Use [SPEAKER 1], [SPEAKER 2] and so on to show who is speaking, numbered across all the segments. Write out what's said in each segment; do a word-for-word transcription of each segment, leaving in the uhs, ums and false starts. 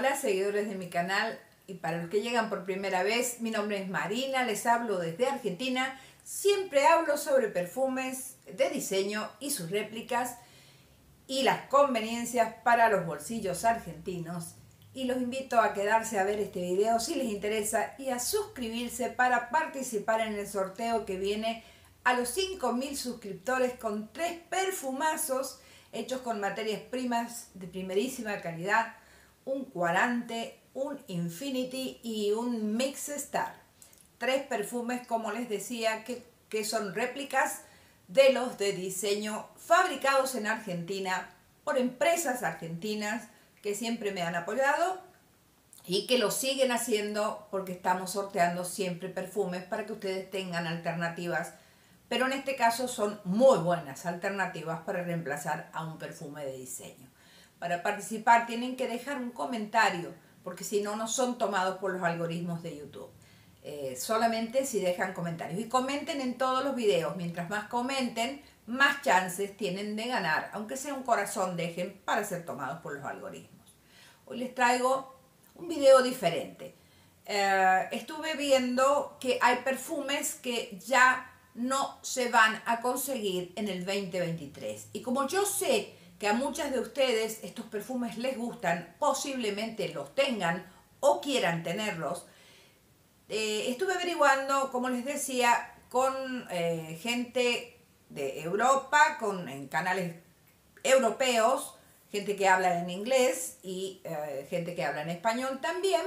[SPEAKER 1] Hola seguidores de mi canal y para los que llegan por primera vez, mi nombre es Marina, les hablo desde Argentina. Siempre hablo sobre perfumes de diseño y sus réplicas y las conveniencias para los bolsillos argentinos. Y los invito a quedarse a ver este video si les interesa y a suscribirse para participar en el sorteo que viene a los cinco mil suscriptores con tres perfumazos hechos con materias primas de primerísima calidad, un cuarante, un Infinity y un Mix Star. Tres perfumes, como les decía, que, que son réplicas de los de diseño fabricados en Argentina por empresas argentinas que siempre me han apoyado y que lo siguen haciendo porque estamos sorteando siempre perfumes para que ustedes tengan alternativas, pero en este caso son muy buenas alternativas para reemplazar a un perfume de diseño. Para participar tienen que dejar un comentario, porque si no, no son tomados por los algoritmos de YouTube. Eh, solamente si dejan comentarios. Y comenten en todos los videos. Mientras más comenten, más chances tienen de ganar. Aunque sea un corazón, dejen para ser tomados por los algoritmos. Hoy les traigo un video diferente. Eh, estuve viendo que hay perfumes que ya no se van a conseguir en el veinte veintitrés. Y como yo sé que a muchas de ustedes estos perfumes les gustan, posiblemente los tengan o quieran tenerlos, eh, estuve averiguando, como les decía, con eh, gente de Europa, con, en canales europeos, gente que habla en inglés y eh, gente que habla en español también,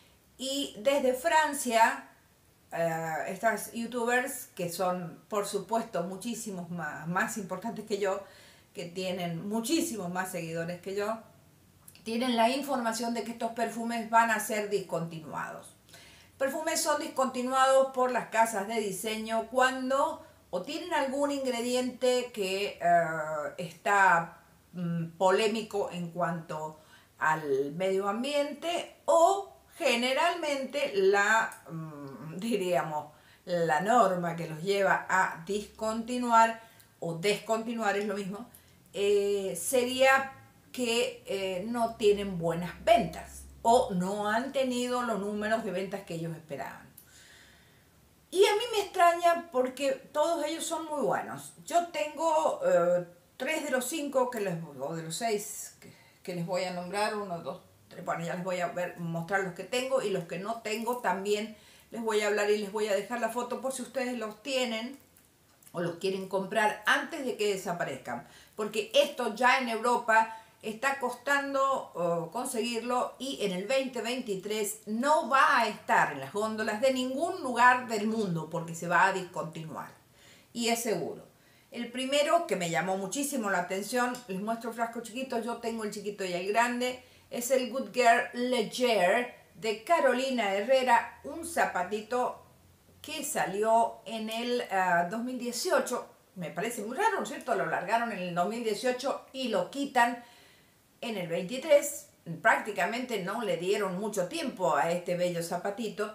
[SPEAKER 1] y desde Francia, Uh, estas youtubers que son por supuesto muchísimos más, más importantes que yo, que tienen muchísimos más seguidores que yo, tienen la información de que estos perfumes van a ser discontinuados. Perfumes son discontinuados por las casas de diseño cuando o tienen algún ingrediente que uh, está um, polémico en cuanto al medio ambiente, o generalmente la um, diríamos la norma que los lleva a discontinuar o descontinuar, es lo mismo, eh, sería que eh, no tienen buenas ventas o no han tenido los números de ventas que ellos esperaban. Y a mí me extraña porque todos ellos son muy buenos. Yo tengo eh, tres de los cinco que les, o de los seis que, que les voy a nombrar, uno, dos, tres, bueno, ya les voy a ver, mostrar los que tengo, y los que no tengo también les voy a hablar y les voy a dejar la foto por si ustedes los tienen o los quieren comprar antes de que desaparezcan, porque esto ya en Europa está costando uh, conseguirlo, y en el veinte veintitrés no va a estar en las góndolas de ningún lugar del mundo porque se va a discontinuar, y es seguro. El primero que me llamó muchísimo la atención, les muestro el frasco chiquito, yo tengo el chiquito y el grande, es el Good Girl Leger de Carolina Herrera, un zapatito que salió en el uh, dos mil dieciocho. Me parece muy raro, ¿no es cierto? Lo largaron en el dos mil dieciocho y lo quitan en el veintitrés. Prácticamente no le dieron mucho tiempo a este bello zapatito.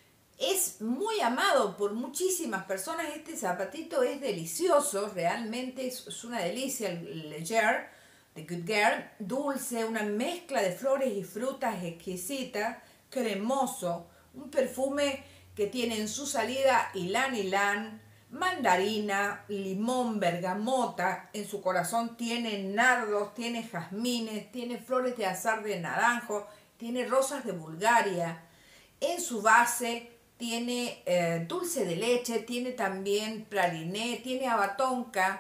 [SPEAKER 1] Es muy amado por muchísimas personas. Este zapatito es delicioso, realmente es, es una delicia. El Leger de Good Girl, dulce, una mezcla de flores y frutas exquisita, cremoso, un perfume que tiene en su salida ylang ylang, mandarina, limón, bergamota, en su corazón tiene nardos, tiene jazmines, tiene flores de azar de naranjo, tiene rosas de Bulgaria, en su base tiene eh, dulce de leche, tiene también praliné, tiene abatonca,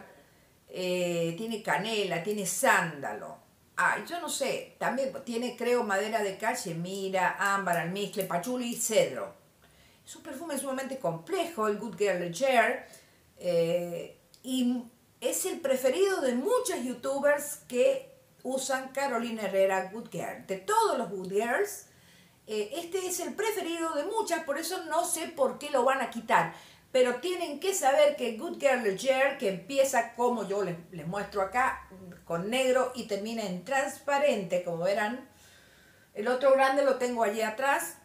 [SPEAKER 1] eh, tiene canela, tiene sándalo. Ah, yo no sé, también tiene, creo, madera de cachemira, ámbar, almizcle, pachuli y cedro. Es un perfume sumamente complejo, el Good Girl Leger, eh, y es el preferido de muchos youtubers que usan Carolina Herrera Good Girl. De todos los Good Girls, eh, este es el preferido de muchas, por eso no sé por qué lo van a quitar. Pero tienen que saber que Good Girl Leger, que empieza como yo les, les muestro acá, con negro y termina en transparente, como verán. El otro grande lo tengo allí atrás,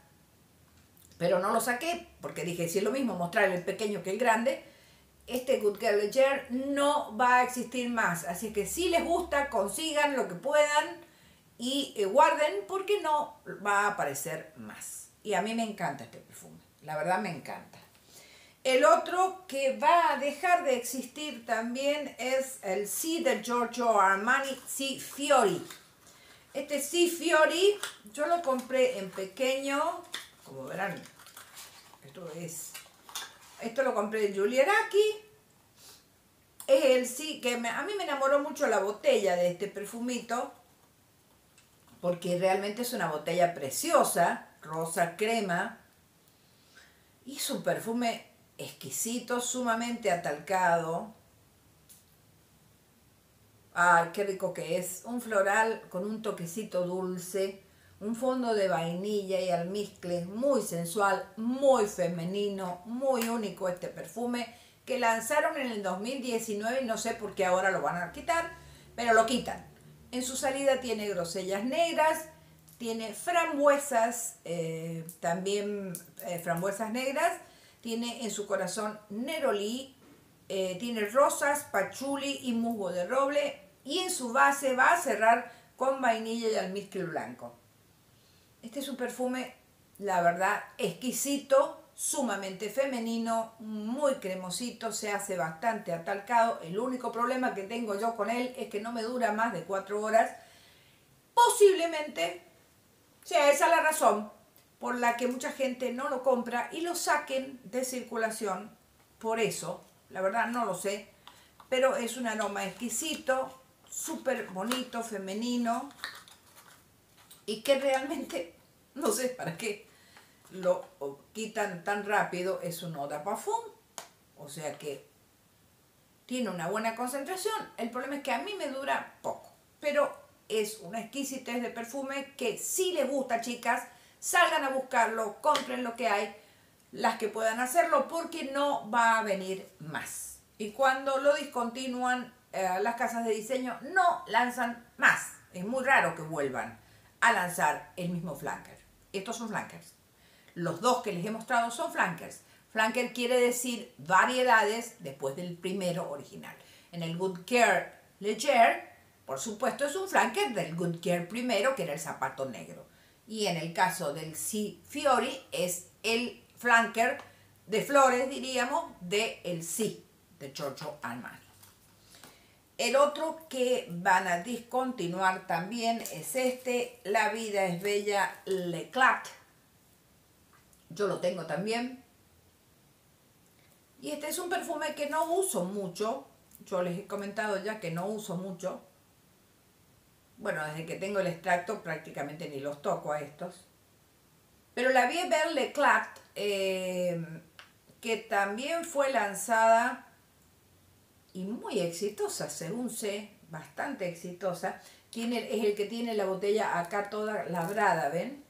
[SPEAKER 1] pero no lo saqué porque dije, si es lo mismo mostrar el pequeño que el grande. Este Good Girl Leger no va a existir más, así que si les gusta, consigan lo que puedan y eh, guarden porque no va a aparecer más. Y a mí me encanta este perfume, la verdad me encanta. El otro que va a dejar de existir también es el C de Giorgio Armani C Fiori. Este C Fiori yo lo compré en pequeño, como verán, esto es, esto lo compré en Julieraki. Es el sí que me, a mí me enamoró mucho la botella de este perfumito, porque realmente es una botella preciosa, rosa crema, y es un perfume exquisito, sumamente atalcado. ¡Ay, qué rico que es! Un floral con un toquecito dulce, un fondo de vainilla y almizcle, muy sensual, muy femenino, muy único este perfume, que lanzaron en el dos mil diecinueve y no sé por qué ahora lo van a quitar, pero lo quitan. En su salida tiene grosellas negras, tiene frambuesas, eh, también eh, frambuesas negras, tiene en su corazón nerolí, eh, tiene rosas, pachuli y musgo de roble, y en su base va a cerrar con vainilla y almizcle blanco. Este es un perfume, la verdad, exquisito, sumamente femenino, muy cremosito, se hace bastante atalcado. El único problema que tengo yo con él es que no me dura más de cuatro horas. Posiblemente sea esa la razón por la que mucha gente no lo compra y lo saquen de circulación. Por eso, la verdad no lo sé, pero es un aroma exquisito, súper bonito, femenino, y que realmente no sé para qué lo quitan tan rápido. Es un eau de parfum, o sea que tiene una buena concentración. El problema es que a mí me dura poco, pero es una exquisitez de perfume que si les gusta, chicas, salgan a buscarlo, compren lo que hay, las que puedan hacerlo, porque no va a venir más. Y cuando lo discontinúan, eh, las casas de diseño no lanzan más. Es muy raro que vuelvan a lanzar el mismo flanker. Estos son flankers. Los dos que les he mostrado son flankers. Flanker quiere decir variedades después del primero original. En el Good Care Leger, por supuesto, es un flanker del Good Care primero, que era el zapato negro. Y en el caso del C Fiori es el flanker de flores, diríamos, de el C de Giorgio Armani. El otro que van a discontinuar también es este, La vida es bella L'Eclat. Yo lo tengo también. Y este es un perfume que no uso mucho. Yo les he comentado ya que no uso mucho. Bueno, desde que tengo el extracto prácticamente ni los toco a estos. Pero la Vie Belle L'Eclat, eh, que también fue lanzada y muy exitosa, según sé, bastante exitosa. Tiene, es el que tiene la botella acá toda labrada, ¿ven?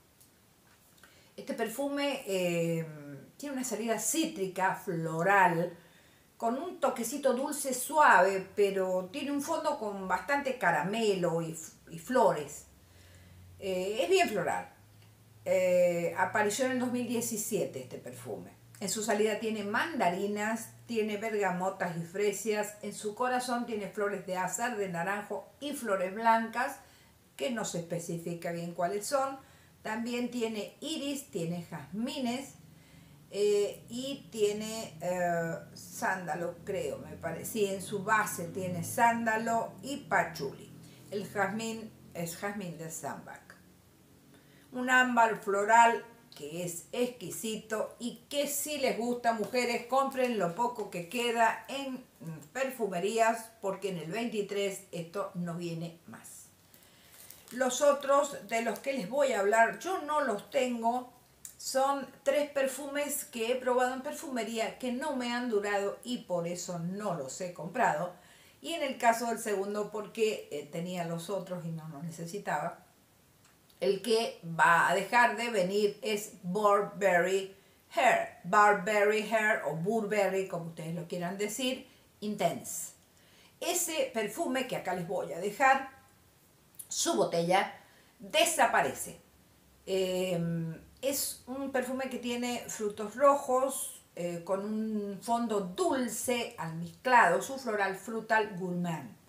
[SPEAKER 1] Este perfume eh, tiene una salida cítrica, floral, con un toquecito dulce suave, pero tiene un fondo con bastante caramelo y, y flores. Eh, es bien floral. Eh, apareció en el dos mil diecisiete este perfume. En su salida tiene mandarinas, tiene bergamotas y fresias. En su corazón tiene flores de azahar, de naranjo y flores blancas, que no se especifica bien cuáles son. También tiene iris, tiene jazmines eh, y tiene eh, sándalo, creo, me parece. Sí, en su base tiene sándalo y pachuli. El jazmín es jazmín de Sambac. Un ámbar floral que es exquisito y que si les gusta, mujeres, compren lo poco que queda en perfumerías, porque en el veintitrés esto no viene más. Los otros de los que les voy a hablar, yo no los tengo. Son tres perfumes que he probado en perfumería que no me han durado y por eso no los he comprado. Y en el caso del segundo, porque eh, tenía los otros y no los necesitaba. El que va a dejar de venir es Burberry Hair. Burberry Hair o Burberry, como ustedes lo quieran decir, Intense. Ese perfume que acá les voy a dejar, su botella desaparece. Eh, es un perfume que tiene frutos rojos eh, con un fondo dulce almizclado, su floral frutal gourmand.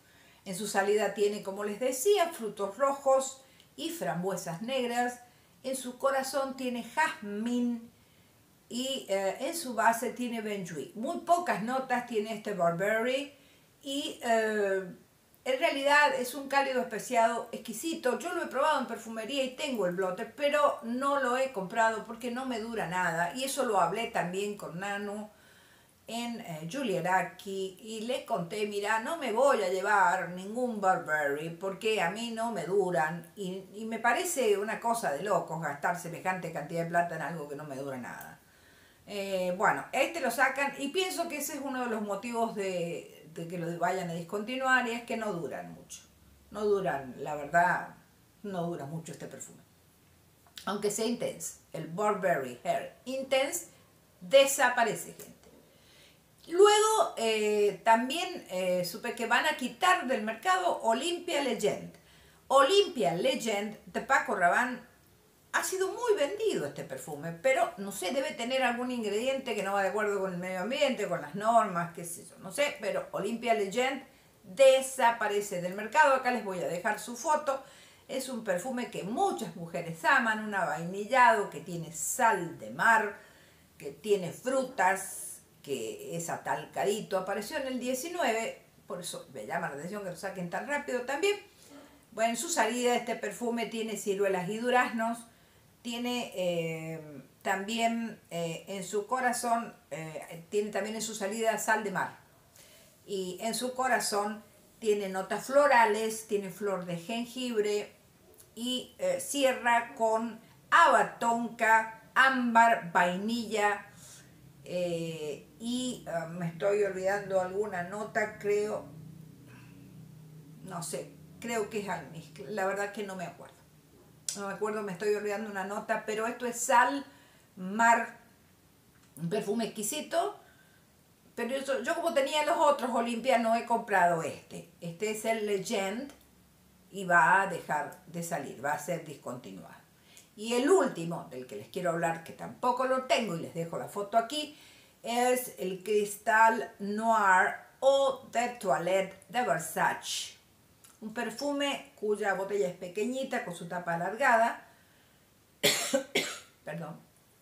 [SPEAKER 1] En su salida tiene, como les decía, frutos rojos y frambuesas negras. En su corazón tiene jazmín y eh, en su base tiene benjuí. Muy pocas notas tiene este Burberry y eh, en realidad es un cálido especiado exquisito. Yo lo he probado en perfumería y tengo el blotter, pero no lo he comprado porque no me dura nada. Y eso lo hablé también con Nanu en eh, Julieraki y le conté, mira, no me voy a llevar ningún Burberry porque a mí no me duran y, y me parece una cosa de locos gastar semejante cantidad de plata en algo que no me dura nada. Eh, bueno, este lo sacan y pienso que ese es uno de los motivos de, de que lo vayan a discontinuar y es que no duran mucho. No duran, la verdad, no dura mucho este perfume. Aunque sea Intense, el Burberry Hair Intense desaparece, gente. Luego eh, también eh, supe que van a quitar del mercado Olympia Legend. Olympia Legend de Paco Rabanne ha sido muy vendido este perfume, pero no sé, debe tener algún ingrediente que no va de acuerdo con el medio ambiente, con las normas, qué sé yo, no sé, pero Olympia Legend desaparece del mercado. Acá les voy a dejar su foto. Es un perfume que muchas mujeres aman, un avainillado que tiene sal de mar, que tiene frutas, que es atalcadito. Apareció en el diecinueve, por eso me llama la atención que lo saquen tan rápido también. Bueno, en su salida este perfume tiene ciruelas y duraznos, tiene eh, también eh, en su corazón, eh, tiene también en su salida sal de mar. Y en su corazón tiene notas florales, tiene flor de jengibre y eh, cierra con haba tonka, ámbar, vainilla, Eh, y uh, me estoy olvidando alguna nota, creo, no sé, creo que es almizcle, la verdad que no me acuerdo, no me acuerdo, me estoy olvidando una nota, pero esto es sal, mar, un perfume exquisito, pero yo, yo como tenía los otros Olympia no he comprado este, este es el Legend y va a dejar de salir, va a ser discontinuado. Y el último del que les quiero hablar, que tampoco lo tengo y les dejo la foto aquí, es el Cristal Noir Eau de Toilette de Versace. Un perfume cuya botella es pequeñita con su tapa alargada. Perdón.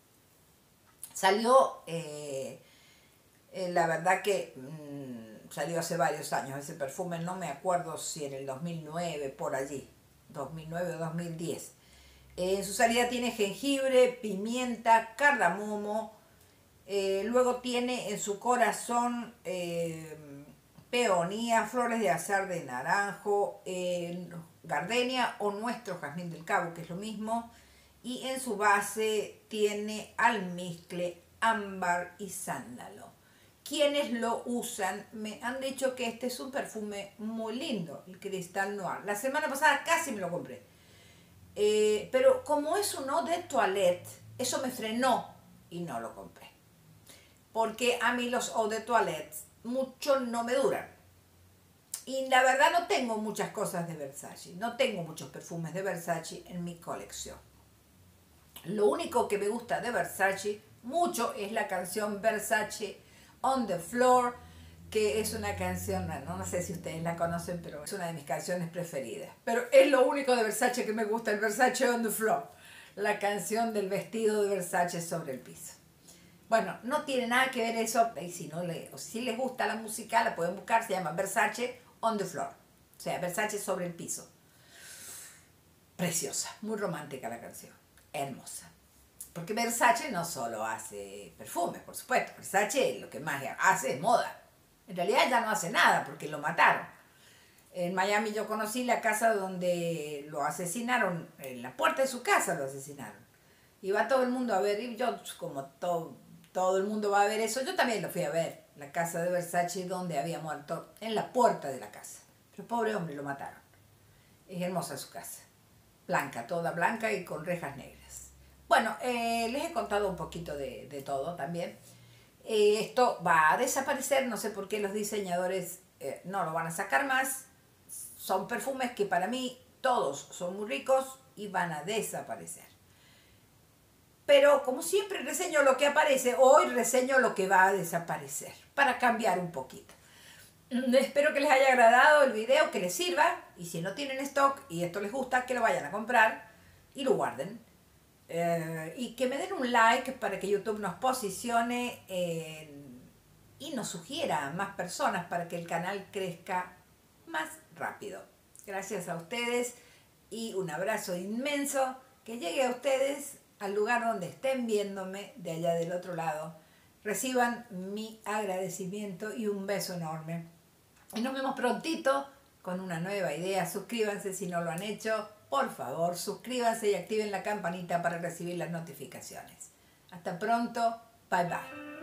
[SPEAKER 1] Salió, eh, eh, la verdad que mmm, salió hace varios años ese perfume, no me acuerdo si en el dos mil nueve, por allí, dos mil nueve o dos mil diez. En su salida tiene jengibre, pimienta, cardamomo, eh, luego tiene en su corazón eh, peonía, flores de azar de naranjo, eh, gardenia o nuestro jazmín del cabo, que es lo mismo, y en su base tiene almizcle, ámbar y sándalo. Quienes lo usan me han dicho que este es un perfume muy lindo, el Cristal Noir. La semana pasada casi me lo compré. Eh, pero como es un eau de toilette, eso me frenó y no lo compré. Porque a mí los eau de toilette mucho no me duran. Y la verdad no tengo muchas cosas de Versace, no tengo muchos perfumes de Versace en mi colección. Lo único que me gusta de Versace mucho es la canción Versace on the Floor, que es una canción, no, no sé si ustedes la conocen, pero es una de mis canciones preferidas. Pero es lo único de Versace que me gusta, el Versace on the Floor, la canción del vestido de Versace sobre el piso. Bueno, no tiene nada que ver eso, y si, no le, o si les gusta la música, la pueden buscar, se llama Versace on the Floor, o sea, Versace sobre el piso. Preciosa, muy romántica la canción, hermosa. Porque Versace no solo hace perfumes, por supuesto, Versace lo que más hace es moda. En realidad ya no hace nada porque lo mataron. En Miami yo conocí la casa donde lo asesinaron, en la puerta de su casa lo asesinaron. Y va todo el mundo a ver, y yo como todo, todo el mundo va a ver eso, yo también lo fui a ver, la casa de Versace donde había muerto, en la puerta de la casa. Pero pobre hombre, lo mataron. Es hermosa su casa, blanca, toda blanca y con rejas negras. Bueno, eh, les he contado un poquito de, de todo también. Eh, esto va a desaparecer, no sé por qué los diseñadores eh, no lo van a sacar más. Son perfumes que para mí todos son muy ricos y van a desaparecer. Pero como siempre reseño lo que aparece, hoy reseño lo que va a desaparecer, para cambiar un poquito. Espero que les haya agradado el video, que les sirva. Y si no tienen stock y esto les gusta, que lo vayan a comprar y lo guarden. Eh, y que me den un like para que YouTube nos posicione eh, y nos sugiera a más personas para que el canal crezca más rápido. Gracias a ustedes y un abrazo inmenso que llegue a ustedes al lugar donde estén viéndome de allá del otro lado. Reciban mi agradecimiento y un beso enorme. Y nos vemos prontito con una nueva idea. Suscríbanse si no lo han hecho. Por favor, suscríbanse y activen la campanita para recibir las notificaciones. Hasta pronto. Bye bye.